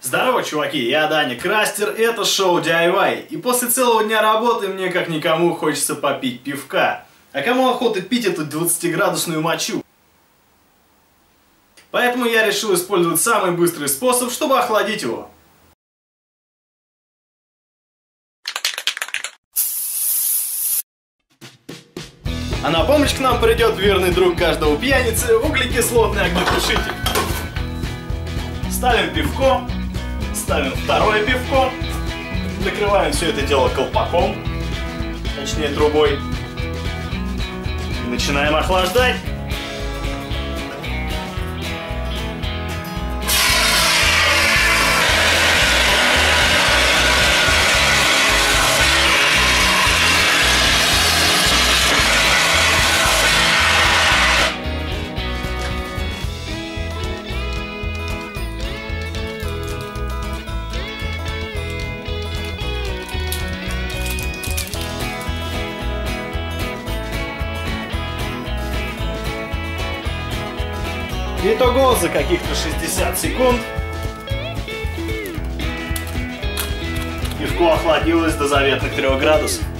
Здорово, чуваки, я Даня Крастер, это шоу DIY. И после целого дня работы мне как никому хочется попить пивка. А кому охота пить эту 20-градусную мочу? Поэтому я решил использовать самый быстрый способ, чтобы охладить его. А на помощь к нам придет верный друг каждого пьяницы — углекислотный огнетушитель. Ставим пивко, ставим второе пивко, накрываем все это дело колпаком, точнее трубой, и начинаем охлаждать. Итого за каких-то 60 секунд пивко охладилось до заветных 3 градусов.